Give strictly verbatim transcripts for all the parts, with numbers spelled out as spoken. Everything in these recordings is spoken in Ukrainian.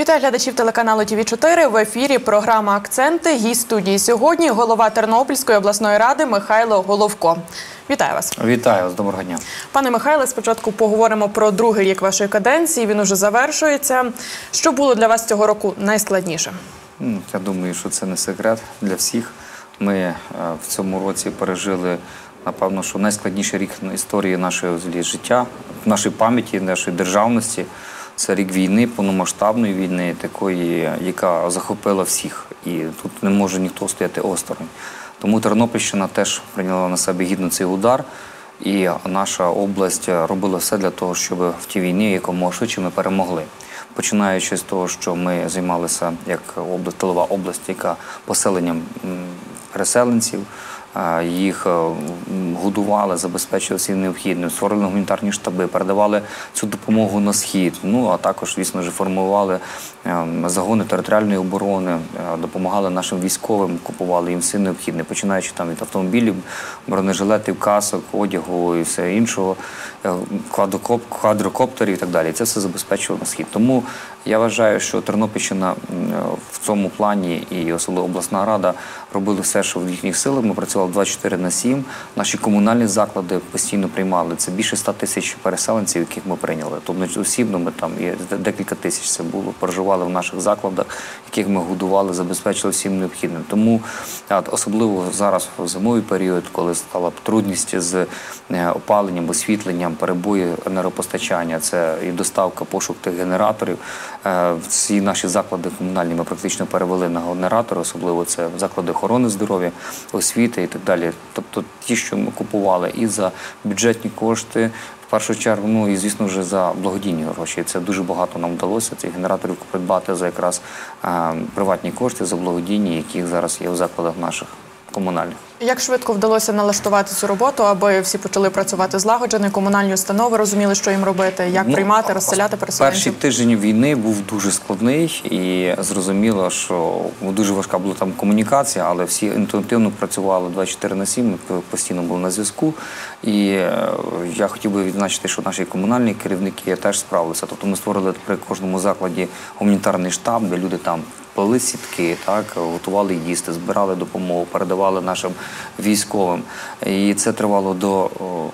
Вітаю глядачів телеканалу Ті Ві чотири. В ефірі програма «Акценти». Гість студії сьогодні – голова Тернопільської обласної ради Михайло Головко. Вітаю вас. Вітаю вас. Доброго дня. Пане Михайле, спочатку поговоримо про другий рік вашої каденції. Він уже завершується. Що було для вас цього року найскладніше? Я думаю, що це не секрет для всіх. Ми в цьому році пережили, напевно, що найскладніший рік історії нашого життя, нашої пам'яті, нашої державності. Це рік війни, повномасштабної війни, такої, яка захопила всіх. І тут не може ніхто стояти осторонь. Тому Тернопільщина теж прийняла на себе гідно цей удар. І наша область робила все для того, щоб в тій війні якомога швидше ми перемогли. Починаючи з того, що ми займалися як область, тилова область, яка поселенням переселенців, їх годували, забезпечували всім необхідним, створили гуманітарні штаби, передавали цю допомогу на схід, ну а також, звісно ж, формували загони територіальної оборони, допомагали нашим військовим, купували їм все необхідне, починаючи там від автомобілів, бронежилетів, касок, одягу і все іншого, квадрокоптерів і так далі. Це все забезпечувало на схід. Тому я вважаю, що Тернопільщина в цьому плані і особливо обласна рада робили все, що в їхніх силах. Ми працювали двадцять чотири на сім. Наші комунальні заклади постійно приймали. Це більше ста тисяч переселенців, яких ми прийняли. Тобто осібно ми там є декілька тисяч це було, проживали в наших закладах, яких ми годували, забезпечили всім необхідним. Тому особливо зараз в зимовий період, коли стала трудність з опаленням, освітленням, перебої енергопостачання, це і доставка, пошук тих генераторів. Всі наші заклади комунальні ми практично перевели на генератори, особливо це заклади охорони здоров'я, освіти і так далі. Тобто ті, що ми купували і за бюджетні кошти, в першу чергу, ну і, звісно, вже за благодійні гроші. Це дуже багато нам вдалося цих генераторів придбати за якраз а, приватні кошти, за благодійні, які зараз є в закладах наших комунальних. Як швидко вдалося налаштувати цю роботу, аби всі почали працювати злагоджено, комунальні установи розуміли, що їм робити, як ну, приймати, розселяти переселенців? Перший тиждень війни був дуже складний і зрозуміло, що дуже важка була там комунікація, але всі інтуїтивно працювали двадцять чотири на сім, ми постійно були на зв'язку. І я хотів би відзначити, що наші комунальні керівники теж справилися. Тобто ми створили при кожному закладі гуманітарний штаб, де люди там плели сітки, так, готували їсти, збирали допомогу, передавали нашим військовим. І це тривало до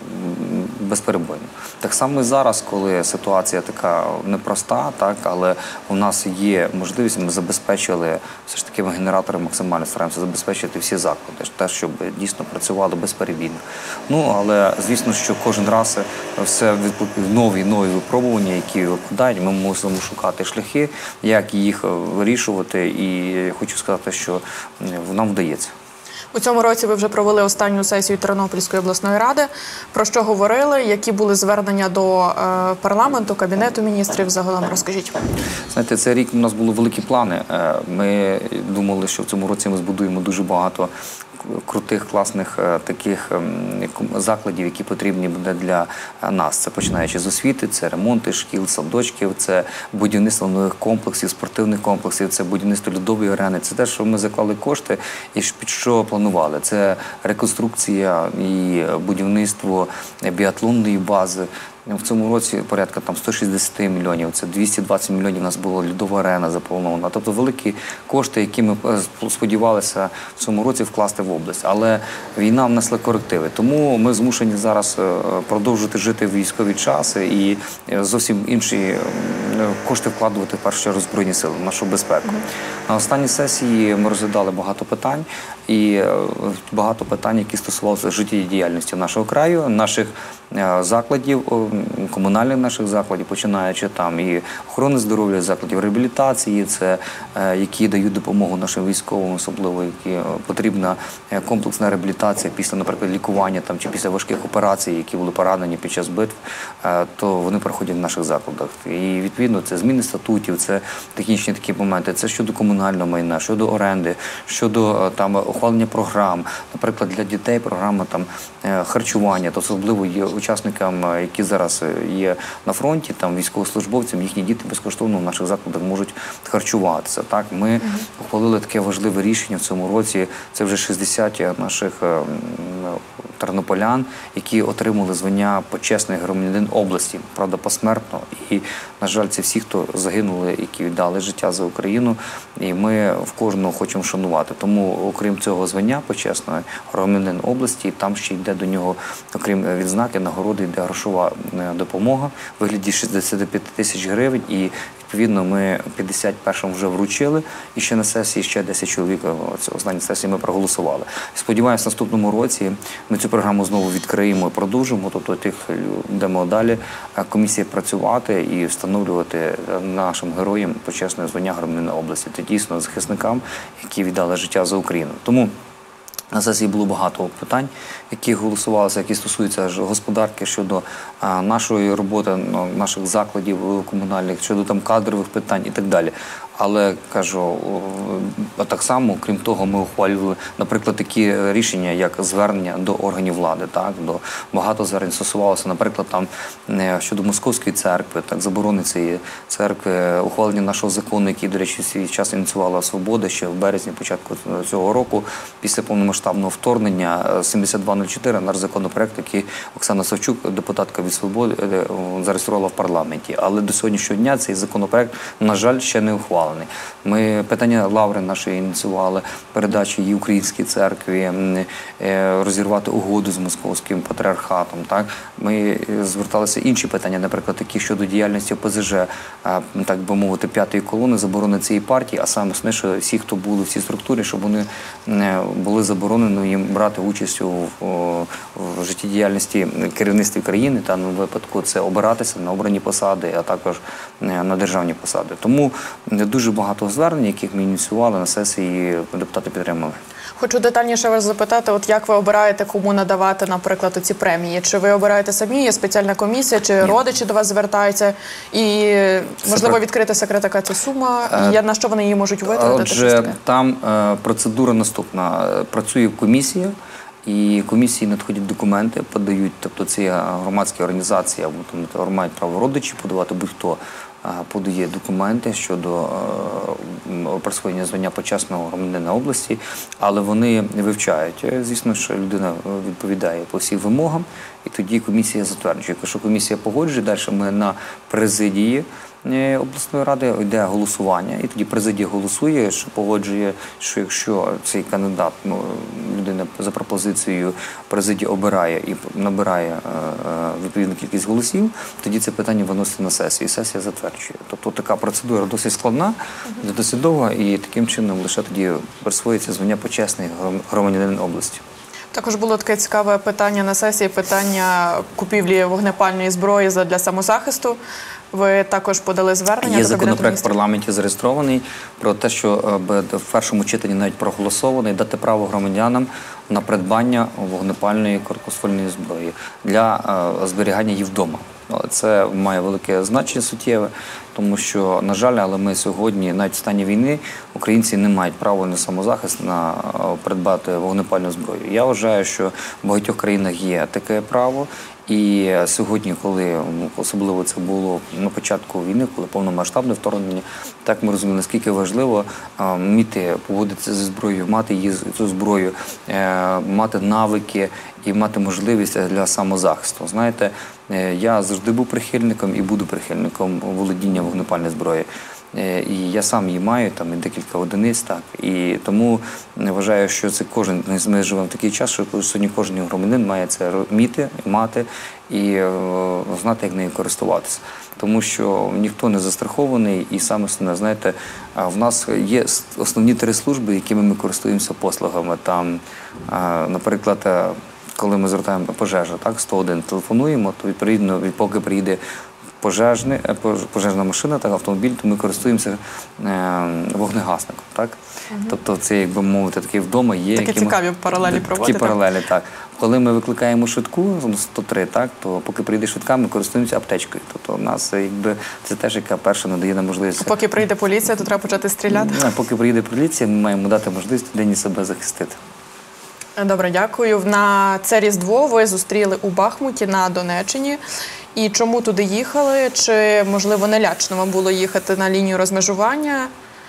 безперебойно. Так само і зараз, коли ситуація така непроста, так, але у нас є можливість, ми забезпечили, все ж таки ми генератори максимально стараємося забезпечити всі заклади, те, щоб дійсно працювали безперебійно. Ну, але звісно, що кожен раз все нові нові випробування, які випадають, ми мусимо шукати шляхи, як їх вирішувати. І хочу сказати, що нам вдається. У цьому році ви вже провели останню сесію Тернопільської обласної ради. Про що говорили? Які були звернення до е, парламенту, Кабінету міністрів? Загалом розкажіть. Знаєте, цей рік у нас були великі плани. Ми думали, що в цьому році ми збудуємо дуже багато крутих, класних таких закладів, які потрібні буде для нас. Це починаючи з освіти, це ремонти шкіл, садочків, це будівництво нових комплексів, спортивних комплексів, це будівництво льодової арени. Це те, що ми заклали кошти і під що планували. Це реконструкція і будівництво біатлонної бази. В цьому році порядка там сто шістдесят мільйонів, це двісті двадцять мільйонів у нас була льодова арена запланована. Тобто великі кошти, які ми сподівалися в цьому році вкласти в область. Але війна внесла корективи. Тому ми змушені зараз продовжувати жити в військові часи і зовсім інші кошти вкладувати в першу чергу в Збройні сили, в нашу безпеку. На останній сесії ми розглядали багато питань. І багато питань, які стосувалися життєдіяльності нашого краю, наших закладів, комунальних наших закладів, починаючи там і охорони здоров'я, закладів реабілітації, це які дають допомогу нашим військовим, особливо які потрібна комплексна реабілітація після, наприклад, лікування там, чи після важких операцій, які були поранені під час битв, то вони проходять в наших закладах. І відповідно це зміни статутів, це технічні такі моменти, це щодо комунального майна, щодо оренди, щодо там ухвалення програм, наприклад, для дітей програма там харчування, то особливо є учасникам, які зараз є на фронті, там військовослужбовцям, їхні діти безкоштовно в наших закладах можуть харчуватися. Так, ми ухвалили таке важливе рішення в цьому році. Це вже шістдесят наших тернополян, які отримали звання почесний громадянин області, правда, посмертно. І, на жаль, це всі, хто загинули, які віддали життя за Україну, і ми в кожного хочемо шанувати. Тому, окрім цього звання почесного громадянин області, там ще йде до нього, окрім відзнаки, нагороди, йде грошова допомога в вигляді шістдесят п'ять тисяч гривень, і відповідно ми п'ятдесят першим вже вручили, і ще на сесії ще десять чоловік, це останні сесії ми проголосували. Сподіваюся, в наступному році ми цю програму знову відкриємо і продовжимо, тобто тих йдемо далі комісії працювати і встановлювати нашим героям почесне звання громадянина області, та дійсно захисникам, які віддали життя за Україну. Тому на сесії було багато питань, які голосувалися, які стосуються господарки, щодо а, нашої роботи, наших закладів комунальних, щодо там кадрових питань і так далі. Але, кажу, а так само, крім того, ми ухвалювали, наприклад, такі рішення, як звернення до органів влади. Так? До, багато звернень стосувалося, наприклад, там, щодо Московської церкви, так, заборони цієї церкви, ухвалення нашого закону, який, до речі, свій час ініціювала «Свобода» ще в березні, початку цього року, після повномасштабного вторгнення, сімдесят два нуль чотири, наш законопроект, який Оксана Савчук, депутатка від «Свободи», зареєструвала в парламенті. Але до сьогоднішнього дня цей законопроект, на жаль, ще не ухвалений. Ми питання лаври нашої ініціювали, передачі її Українській церкві, розірвати угоду з Московським патріархатом. Так? Ми зверталися інші питання, наприклад, такі щодо діяльності О Пе Зе Же, так би мовити, п'ятої колони, заборони цієї партії, а саме основне, що всі, хто були в цій структурі, щоб вони були заборонено їм брати участь у, в життєдіяльності керівництві країни, та на випадку це обиратися на обрані посади, а також на державні посади. Тому дуже багато звернень, яких ми ініціювали на сесії, депутати підтримали. Хочу детальніше вас запитати, от як ви обираєте, кому надавати, наприклад, ці премії? Чи ви обираєте самі, є спеціальна комісія, чи Ні. родичі до вас звертаються? І, можливо, Це... відкрити секрет, яка це сума, і е... на що вони її можуть витратити? Отже, там е, процедура наступна. Працює комісія, і комісії надходять документи, подають, тобто це громадські організації, або там мають право родичі подавати, будь-хто подає документи щодо присвоєння звання почесного громадянина області, але вони вивчають. Звісно, що людина відповідає по всім вимогам, і тоді комісія затверджує. Якщо комісія погоджує, далі ми на президії обласної ради йде голосування, і тоді президія голосує, що погоджує, що якщо цей кандидат, ну, людина за пропозицією президія обирає і набирає відповідну кількість голосів, тоді це питання виноситься на сесію, і сесія затверджує. Тобто така процедура досить складна, досить довга, і таким чином лише тоді присвоюється звання почесний громадянин області. Також було таке цікаве питання на сесії, питання купівлі вогнепальної зброї для самозахисту. Ви також подали звернення Є до Кабінету законопроект в міністрів? парламенті зареєстрований про те, що в першому читанні навіть проголосований, дати право громадянам на придбання вогнепальної короткоствольної зброї для зберігання її вдома. Це має велике значення суттєве, тому що, на жаль, але ми сьогодні, навіть в стані війни, українці не мають права на самозахист, на придбати вогнепальну зброю. Я вважаю, що в багатьох країнах є таке право. І сьогодні, коли особливо це було на початку війни, коли повномасштабне вторгнення, так ми розуміємо, наскільки важливо вміти поводитися зі зброєю, мати її, цю зброю, мати навики і мати можливість для самозахисту. Знаєте, я завжди був прихильником і буду прихильником володіння вогнепальної зброї. І я сам її маю, там і декілька одиниць, так. І тому вважаю, що це кожен, ми живемо в такий час, що сьогодні кожен громадянин має це вміти, мати і е, знати, як нею користуватися. Тому що ніхто не застрахований, і саме основне, знаєте, в нас є основні три служби, якими ми користуємося послугами. Там, е, наприклад, коли ми звертаємо пожежу, так, сто один телефонуємо, то відповідно, поки приїде Пожежна, пожежна машина, так, автомобіль, то ми користуємося е, вогнегасником. Так? Угу. Тобто це, як би мовити, таке вдома є. Такі які цікаві ми, паралелі проводити. Такі паралелі, так. Коли ми викликаємо швидку, сто три, так, то поки прийде швидка, ми користуємося аптечкою. Тобто у нас, якби, це теж, яка перша надає нам можливість. А поки прийде поліція, то треба почати стріляти? А поки прийде поліція, ми маємо дати можливість людині себе захистити. Добре, дякую. На це Різдво ви зустріли у Бахмуті на Донеччині. І чому туди їхали? Чи, можливо, не лячно вам було їхати на лінію розмежування?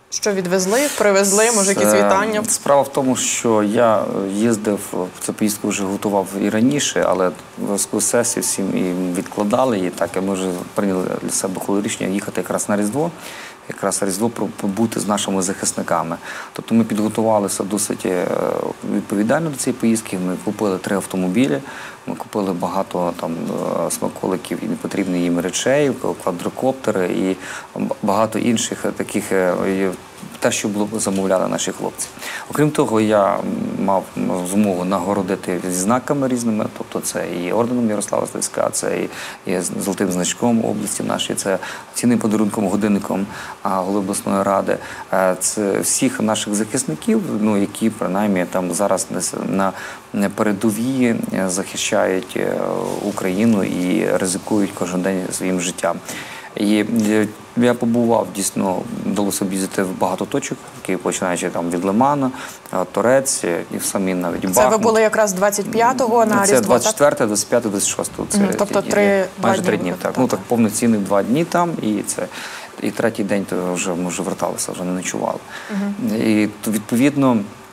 Що відвезли, привезли, може якісь Це- вітання? Справа в тому, що я їздив, цю поїздку вже готував і раніше, але в зв'язку з сесією всім і відкладали її, так, і ми вже прийняли для себе коли рішення їхати якраз на Різдво, якраз на Різдво побути з нашими захисниками. Тобто ми підготувалися досить е, відповідально до цієї поїздки, ми купили три автомобілі, ми купили багато там е, смаколиків і непотрібних їм речей, квадрокоптери і багато інших таких е, е, те, що було замовляли наші хлопці. Окрім того, я мав змогу нагородити зі знаками різними, тобто це і орденом Ярослава Слизька, це і, і золотим значком області нашої, це цінним подарунком, годинником голови обласної ради. Е, Це всіх наших захисників, ну, які принаймні там зараз на, на передовій захищають е, Україну і ризикують кожен день своїм життям. І я побував, дійсно, вдалося об'їздити в багато точок, які починаючи там від Лимана, Торець і в самі навіть Бахмут. Це ви були якраз двадцять п'ятого на Це Різдво, двадцять четверте, двадцять п'яте, двадцять шосте. Це Мгм, тобто ті- три- майже два три дні дні. ви Так, ну так повноцінних два дні там, і це і третій день то вже ми вже верталися, вже не ночували. І то, відповідно.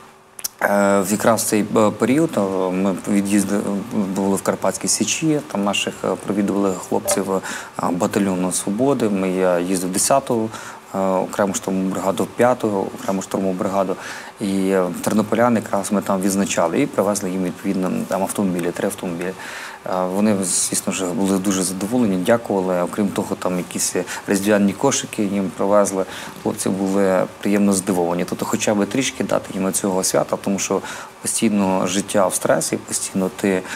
Е, Якраз в цей е, період е, ми від'їздили, були в Карпатській Січі, там наших е, провідували хлопців е, батальйону «Свободи». Ми, я їздив десяту е, окрему штурмову бригаду, п'яту окрему штурмову бригаду. І е, тернополян якраз ми там відзначали і привезли їм відповідно там автомобілі, три автомобілі. Е, Вони, звісно ж, були дуже задоволені, дякували. Окрім того, там якісь різдвяні кошики їм привезли. Хлопці були приємно здивовані. Тобто хоча б трішки дати їм цього свята, тому що постійно життя в стресі, постійно ти е,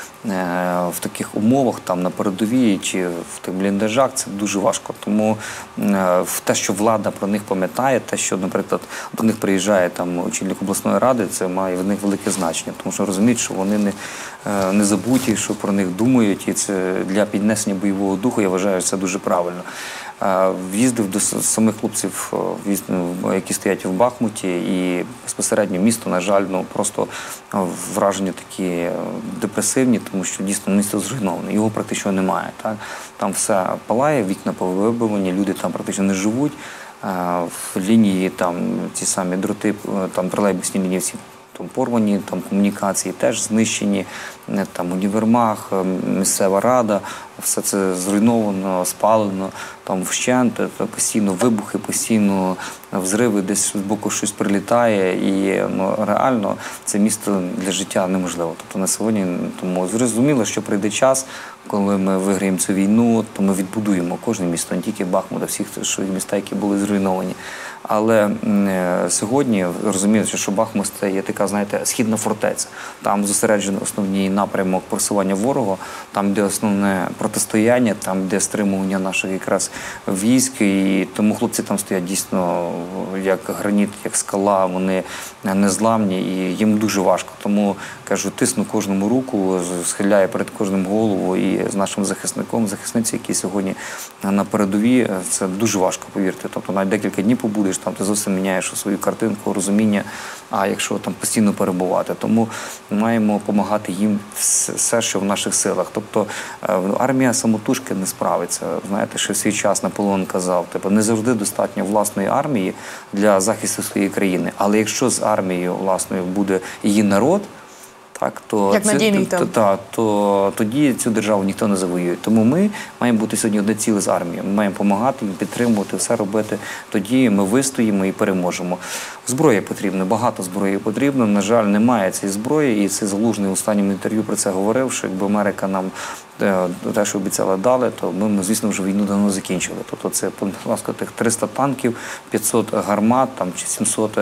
в таких умовах, там на передовій чи в тих бліндажах, це дуже важко. Тому е, в те, що влада про них пам'ятає, те, що, наприклад, до них приїжджає там очільник обласної ради, це має в них велике значення, тому що розуміють, що вони не, е, не забуті, що про них думають, і це для піднесення бойового духу, я вважаю, це дуже правильно. Е, В'їздив до самих хлопців, в'їздив, які стоять в Бахмуті, і безпосередньо місто, на жаль, ну просто враження такі е, депресивні, тому що дійсно місто зруйноване, його практично немає. Так? Там все палає, вікна повибивані, люди там практично не живуть. Е, В лінії там ті самі дроти, там тролейбусні лінії всі там порвані, там комунікації теж знищені, там універмаг, місцева рада, все це зруйновано, спалено, там вщент, постійно вибухи, постійно взриви, десь з боку щось прилітає, і ну, реально це місто для життя неможливо. Тобто на сьогодні, тому зрозуміло, що прийде час, коли ми виграємо цю війну, то ми відбудуємо кожне місто, не тільки Бахмут, а всі міста, які були зруйновані. Але е, сьогодні розуміється, що Бахмут – це є така, знаєте, східна фортеця. Там зосереджено основний напрямок просування ворога, там де основне протистояння, там де стримування наших якраз військ. І тому хлопці там стоять дійсно як граніт, як скала, вони незламні і їм дуже важко. Тому, кажу, тисну кожному руку, схиляю перед кожним голову і з нашим захисником, захисниці, які сьогодні на передовій, це дуже важко, повірте. Тобто навіть декілька днів побудеш, там ти зовсім міняєш свою картинку, розуміння, а якщо там постійно перебувати. Тому маємо допомагати їм все, що в наших силах. Тобто армія самотужки не справиться. Знаєте, що в свій час Наполеон казав, типу, не завжди достатньо власної армії для захисту своєї країни. Але якщо з армією власною буде її народ, так, то, як це, надійний то, тил. то, то тоді цю державу ніхто не завоює. Тому ми маємо бути сьогодні одне ціле з армією. Ми маємо допомагати їм, підтримувати, все робити. Тоді ми вистоїмо і переможемо. Зброя потрібна, багато зброї потрібно. На жаль, немає цієї зброї. І це Залужний в останньому інтерв'ю про це говорив, що якби Америка нам те, що обіцяла, дали, то ми, ми звісно, вже війну давно закінчили. Тобто це, будь ласка, тих триста танків, п'ятсот гармат, там, чи сімсот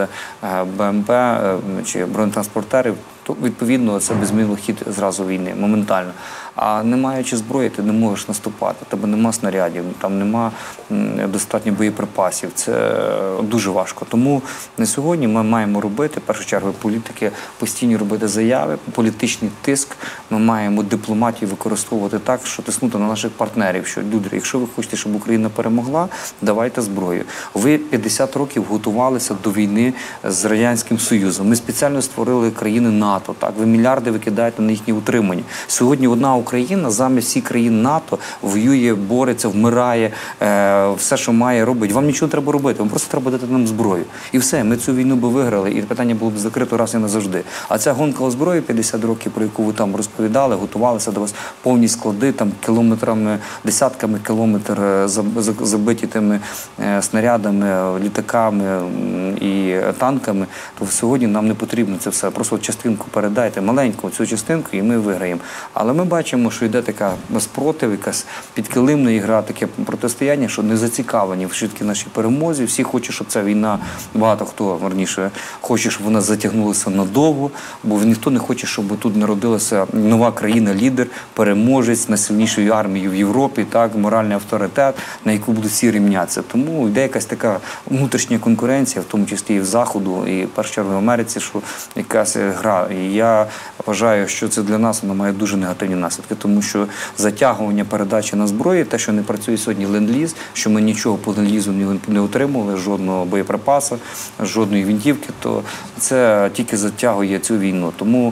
БМП, чи бронетранспортерів. То, відповідно, це безмінний хід зразу війни, моментально. А не маючи зброї, ти не можеш наступати, тебе нема снарядів, там нема достатньо боєприпасів. Це дуже важко. Тому на сьогодні ми маємо робити, в першу чергу, політики постійно робити заяви, політичний тиск. Ми маємо дипломатію використовувати так, що тиснути на наших партнерів, що люди, якщо ви хочете, щоб Україна перемогла, давайте зброю. Ви п'ятдесят років готувалися до війни з Радянським Союзом. Ми спеціально створили країни НАТО. Так, ви мільярди викидаєте на їхнє утримання. Сьогодні одна Україна замість всіх країн НАТО воює, бореться, вмирає, е, все, що має, робить. Вам нічого не треба робити, вам просто треба дати нам зброю. І все, ми цю війну би виграли, і питання було б закрито раз і назавжди. А ця гонка озброї п'ятдесят років, про яку ви там розповідали, готувалися до вас, повні склади, там кілометрами, десятками кілометрів забиті тими е, снарядами, літаками м, і танками, то сьогодні нам не потрібно це все. Просто частинку передайте, маленьку цю частинку, і ми виграємо. Але ми бачимо, що йде така спротив, якась підкилимна гра, таке протистояння, що не зацікавлені в швидкій нашій перемозі. Всі хочуть, щоб ця війна, багато хто, верніше, хоче, щоб вона затягнулася надовго, бо ніхто не хоче, щоб тут народилася нова країна-лідер, переможець, найсильнішою армією в Європі, так, моральний авторитет, на яку будуть всі рівнятися. Тому йде якась така внутрішня конкуренція, в тому числі і в Заходу, і в першу чергу в Америці, що якась гра. І я вважаю, що це для нас воно має дуже негативні наслідки, тому що затягування передачі на зброї, те, що не працює сьогодні ленд-ліз, що ми нічого по ленд-лізу не, не отримали, жодного боєприпасу, жодної гвинтівки, то це тільки затягує цю війну. Тому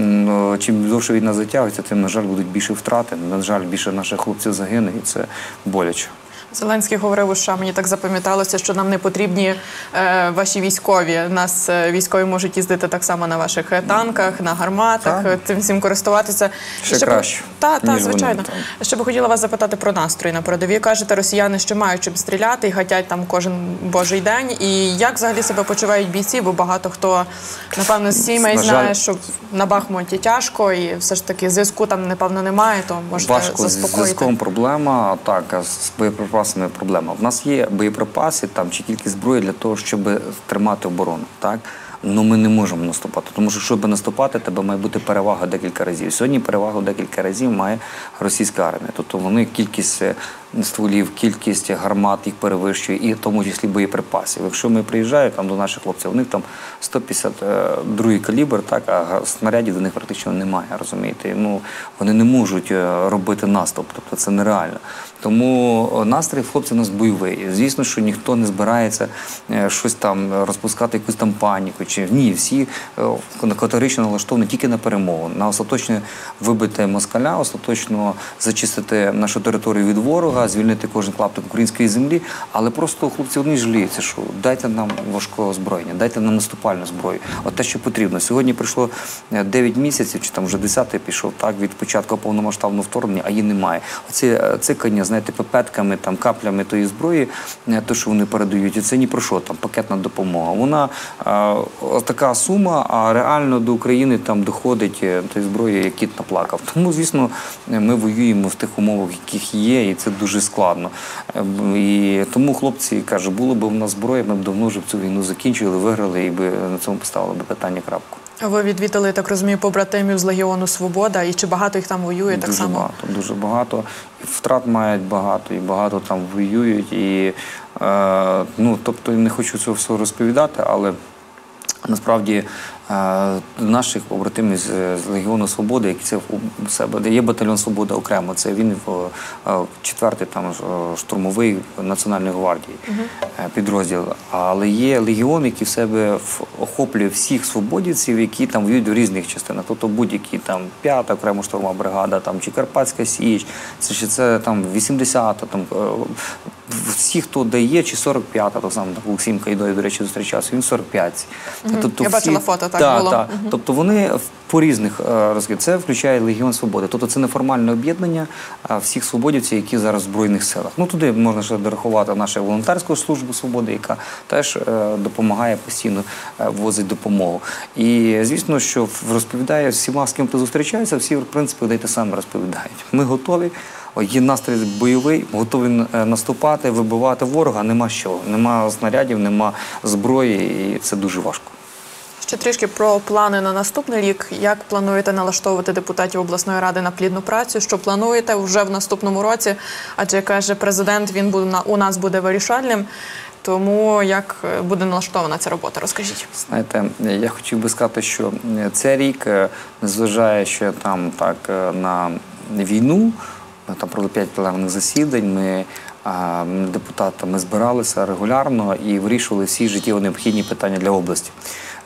м, чим довше війна затягується, тим, на жаль, будуть більше втрати, на жаль, більше наших хлопців загине, і це боляче. Зеленський говорив у США, мені так запам'яталося, що нам не потрібні е, ваші військові. Нас е, військові можуть їздити так само на ваших е, танках, на гарматах, Так. цим всім користуватися. Ще І краще, Так, та, ніж вони, звичайно. так. Ще би хотіла вас запитати про настрої на передовій. Кажете, росіяни ще мають чим стріляти і гатять там кожен божий день. І як взагалі себе почувають бійці? Бо багато хто, напевно, з сімей На знає, жаль, що на Бахмуті тяжко і все ж таки зв'язку там, напевно, немає, то можете Важко з заспокоїти. зв'язком проблема, так, а з боєприпасами проблема. В нас є боєприпаси там, чи кількість зброї для того, щоб тримати оборону. Так? Ну ми не можемо наступати, тому що, щоб наступати, тебе має бути перевага декілька разів. Сьогодні перевагу декілька разів має російська армія. Тобто вони кількість стволів, кількість гармат їх перевищує, і в тому числі боєприпасів. Якщо ми приїжджаємо там, до наших хлопців, у них там сто п'ятдесят другий калібр, так, а снарядів до них практично немає, розумієте? Ну, вони не можуть робити наступ, тобто це нереально. Тому настрій хлопців у нас бойовий. Звісно, що ніхто не збирається щось там розпускати, якусь там паніку. Чи ні, всі категорично налаштовані тільки на перемогу, на остаточне вибити москаля, остаточно зачистити нашу територію від ворога, звільнити кожен клаптик української землі. Але просто хлопці одні жаліються, що дайте нам важкого озброєння, дайте нам наступальну зброю. От те, що потрібно. Сьогодні пройшло дев'ять місяців, чи там вже десятий пішов, так, від початку повномасштабного вторгнення, а її немає. Оці цикання, знаєте, пипетками, там, каплями тої зброї, те, що вони передають, це ні про що, там, пакетна допомога. Вона а, така сума, а реально до України там доходить тої зброї, як кіт наплакав. Тому, звісно, ми воюємо в тих умовах, яких є, і це дуже складно. І тому хлопці кажуть, було б у нас зброя, ми б давно вже цю війну закінчили, виграли, і би на цьому поставили б питання крапку. Ви відвідали, так розумію, побратимів з Легіону Свобода, і чи багато їх там воює так дуже само? Дуже багато, дуже багато. І втрат мають багато, і багато там воюють. І, е, ну, тобто, не хочу цього всього розповідати, але насправді наших побратимів з Легіону Свободи, які це у себе, є батальйон Свобода окремо, це він в четвертий там штурмовий Національної гвардії uh-huh. підрозділ. Але є легіон, який в себе охоплює всіх свободівців, які там воюють в різних частинах. Тобто будь-які там п'ята окрема штурмова бригада, там чи Карпатська Січ, це чи це там вісімдесята, там всі, хто дає, чи сорок п'ята, так само Олексій Кайдой, до речі, зустрічався, він сорок п'ять. Uh-huh. Тобто, я всі... бачила фото, так та, було. Та. Uh-huh. Тобто вони по різних розкидах. Це включає Легіон Свободи. Тобто це неформальне об'єднання всіх свободівців, які зараз в Збройних силах. Ну туди можна ще дорахувати нашу волонтерську службу свободи, яка теж допомагає постійно, возить допомогу. І звісно, що розповідає всіма, з ким ти зустрічаєшся, всі, в принципі, де те саме розповідають. Ми готові. Є настрій бойовий, готові наступати, вибивати ворога, нема що. Нема снарядів, нема зброї, і це дуже важко. Ще трішки про плани на наступний рік. Як плануєте налаштовувати депутатів обласної ради на плідну працю? Що плануєте вже в наступному році? Адже, каже президент, він буде, у нас буде вирішальним. Тому як буде налаштована ця робота? Розкажіть. Знаєте, я хотів би сказати, що цей рік, незважаючи там так на війну, ми там провели п'ять пленарних засідань, ми а, депутатами збиралися регулярно і вирішували всі життєво необхідні питання для області.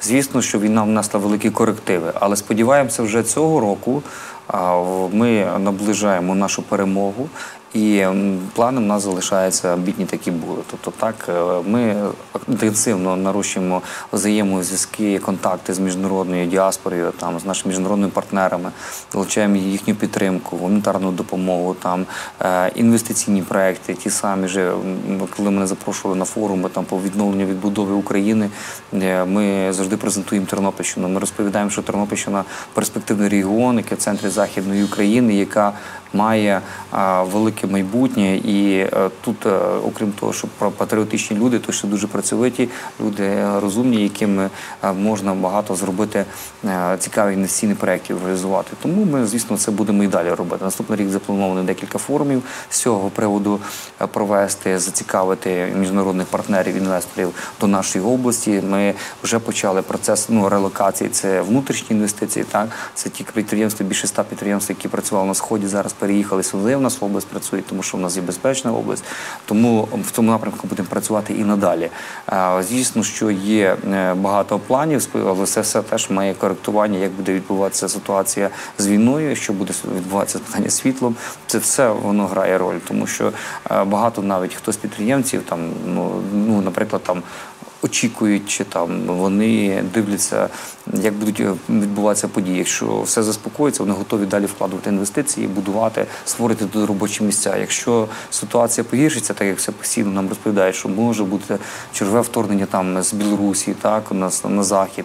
Звісно, що війна внесла великі корективи, але сподіваємося, вже цього року а, ми наближаємо нашу перемогу. І м, плани в нас залишаються амбітні, такі були. Тобто так, е, ми інтенсивно нарощуємо взаємозв'язки, контакти з міжнародною діаспорою, там, з нашими міжнародними партнерами, долучаємо їхню підтримку, гуманітарну допомогу, там, е, інвестиційні проекти, ті самі ж, м, коли мене запрошували на форуми там, по відновленню відбудови України, е, ми завжди презентуємо Тернопільщину. Ми розповідаємо, що Тернопільщина – перспективний регіон, який в центрі Західної України, яка має а, велике майбутнє, і а, тут, а, окрім того, що патріотичні люди, то ще дуже працьовиті, люди розумні, якими а, можна багато зробити а, цікавих інвестиційних проєктів реалізувати. Тому ми, звісно, це будемо і далі робити. Наступний рік заплановано декілька форумів з цього приводу а, провести, зацікавити міжнародних партнерів, інвесторів до нашої області. Ми вже почали процес ну, релокації, це внутрішні інвестиції, так? Це ті підприємства, більше ста підприємств, які працювали на Сході, зараз переїхали сюди, в нас в область працюють, тому що в нас є безпечна область. Тому в цьому напрямку будемо працювати і надалі. Звісно, що є багато планів, але це все теж має коректування, як буде відбуватися ситуація з війною, що буде відбуватися з питання світлом. Це все воно грає роль, тому що багато навіть хто з підприємців, там, ну, ну, наприклад, там, очікують, чи там вони дивляться, як будуть відбуватися події. Якщо все заспокоїться, вони готові далі вкладувати інвестиції, будувати, створити тут робочі місця. Якщо ситуація погіршиться, так як все постійно нам розповідають, що може бути чергове вторгнення там з Білорусі, так, у нас на захід.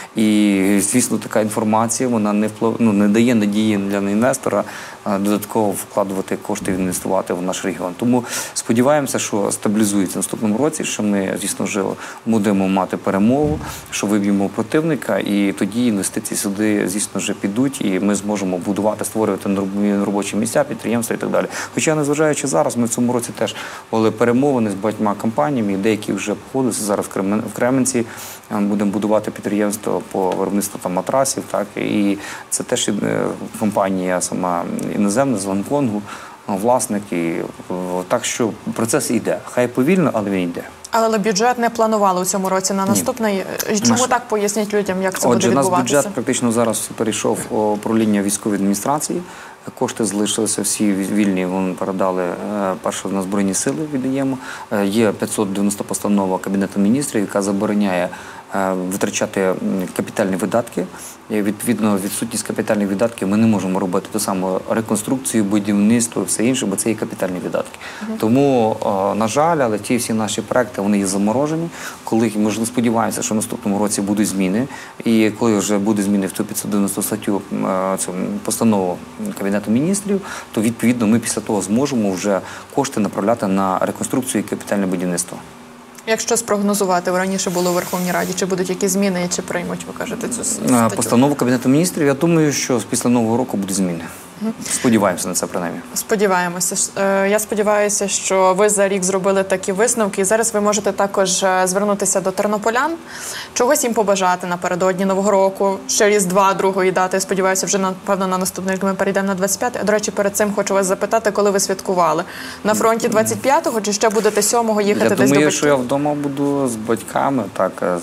І, звісно, така інформація, вона не вплив... ну, не дає надії для інвестора додатково вкладувати кошти, інвестувати в наш регіон. Тому сподіваємося, що стабілізується в наступному році, що ми, звісно, вже будемо мати перемогу, що виб'ємо противника, і тоді інвестиції сюди, звісно, вже підуть, і ми зможемо будувати, створювати робочі місця, підприємства і так далі. Хоча, незважаючи зараз, ми в цьому році теж були перемовини з багатьма компаніями, деякі вже походилися зараз в Кременці, будемо будувати підприємство по виробництву там, матрасів, так, і це теж компанія сама іноземна з Гонконгу, власник, і так що процес йде. Хай повільно, але він йде. Але бюджет не планували у цьому році на наступний. Ні. Чому Наш... так? Поясніть людям, як це Отже, буде відбуватися? Отже, наш бюджет практично зараз перейшов у управління військової адміністрації. Кошти залишилися всі вільні, вони передали, перше на Збройні Сили віддаємо. Є п'ятсот дев'яноста постанова Кабінету міністрів, яка забороняє витрачати капітальні видатки. Відповідно, відсутність капітальних видатків ми не можемо робити ту саму реконструкцію, будівництво, все інше, бо це є капітальні видатки. Uh-huh. Тому, на жаль, але ті всі наші проекти, вони є заморожені. Коли, ми ж сподіваємося, що в наступному році будуть зміни, і коли вже буде зміни в ту п'ятсот дев'яносту статтю цю постанову Кабінету міністрів, то, відповідно, ми після того зможемо вже кошти направляти на реконструкцію і капітальне будівництво. Якщо спрогнозувати, раніше було у Верховній Раді, чи будуть якісь зміни, чи приймуть, ви кажете, цю статтю? Постанову Кабінету міністрів, я думаю, що після Нового року будуть зміни. Сподіваємося на це, принаймні. Сподіваємося. Я сподіваюся, що ви за рік зробили такі висновки. І зараз ви можете також звернутися до тернополян, чогось їм побажати напередодні Нового року, ще Різдва, другої дати. Сподіваюся, вже, напевно, на наступний рік ми перейдемо на двадцять п'яте. До речі, перед цим хочу вас запитати, коли ви святкували? На фронті двадцять п'ятого чи ще будете сьомого їхати я десь думаю, до батьків? Я думаю, що я вдома буду з батьками, так,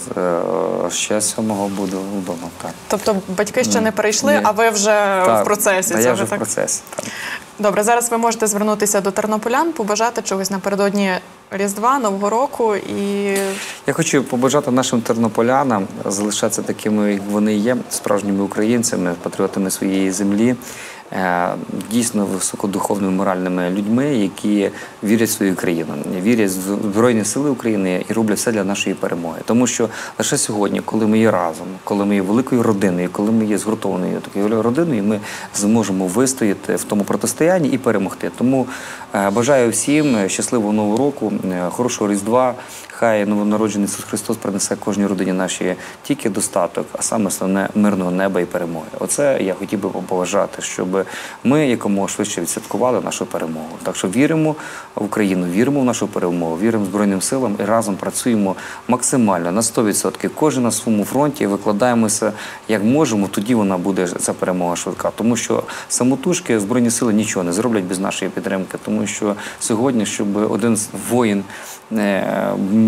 ще сьомого буду вдома, так. Тобто батьки ще не перейшли, Ні. а ви вже так, в процесі? Так, я вже так? в процесі, так. Добре, зараз ви можете звернутися до тернополян, побажати чогось напередодні Різдва, Нового року і... Я хочу побажати нашим тернополянам залишатися такими, як вони є, справжніми українцями, патріотами своєї землі, дійсно високодуховними, моральними людьми, які вірять в свою країну, вірять в Збройні Сили України і роблять все для нашої перемоги. Тому що лише сьогодні, коли ми є разом, коли ми є великою родиною, коли ми є згуртованою такою родиною, ми зможемо вистояти в тому протистоянні і перемогти. Тому бажаю всім щасливого Нового року, хорошого Різдва. Хай новонароджений Ісус Христос принесе кожній родині нашій тільки достаток, а саме основне – мирного неба і перемоги. Оце я хотів би побажати, щоб ми якомога швидше відсвяткували нашу перемогу. Так що віримо в Україну, віримо в нашу перемогу, віримо Збройним силам і разом працюємо максимально, на сто відсотків. Кожен на своєму фронті, викладаємося як можемо, тоді вона буде, ця перемога швидка. Тому що самотужки Збройні сили нічого не зроблять без нашої підтримки. Тому що сьогодні, щоб один воїн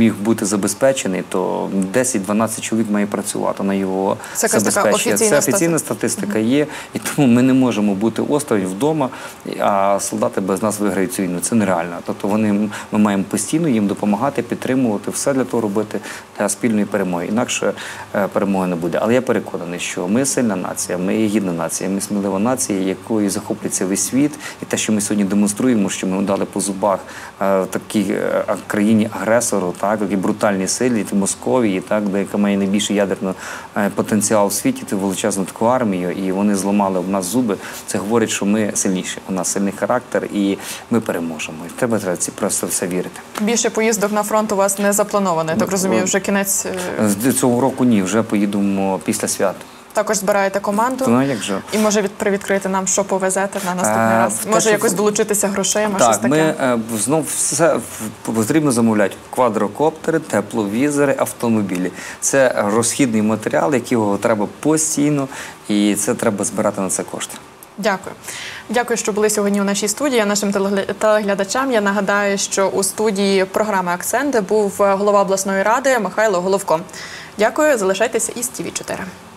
міг бути забезпечений, то десять-дванадцять чоловік має працювати на його Це якась така забезпечення. офіційна Це офіційна статистика є, і тому ми не можемо бути осторонь вдома, а солдати без нас виграють цю війну. Це нереально. Тобто вони, ми маємо постійно їм допомагати, підтримувати, все для того робити для спільної перемоги. Інакше е, перемоги не буде. Але я переконаний, що ми сильна нація, ми є гідна нація, ми смілива нація, якою захоплюється весь світ. І те, що ми сьогодні демонструємо, що ми дали по зубах е, такій е, країні-агресору, так, такій брутальній силі, Московії, так, де яка має найбільший ядерний е, потенціал в світі, ту величезну таку армію, і вони зламали в нас зуби. Це говорить, що ми сильніші, у нас сильний характер, і ми переможемо. І треба, треба ці просто все вірити. Більше поїздок на фронт у вас не заплановано, я так розумію, вже кінець. е, З цього року ні, вже поїдемо після свят. Також збираєте команду. Ну, як же? І може від, привідкрити нам, що повезете на наступний Е, раз? те, Може що- якось долучитися грошима, щось Так, ми таке? е, знов все в- потрібно замовляти квадрокоптери, тепловізори, автомобілі. Це розхідний матеріал, якого треба постійно, і це треба збирати на це кошти. Дякую. Дякую, що були сьогодні у нашій студії. А нашим телегля- телеглядачам я нагадаю, що у студії програми «Акценти» був голова обласної ради Михайло Головко. Дякую, залишайтеся із ті ві чотири.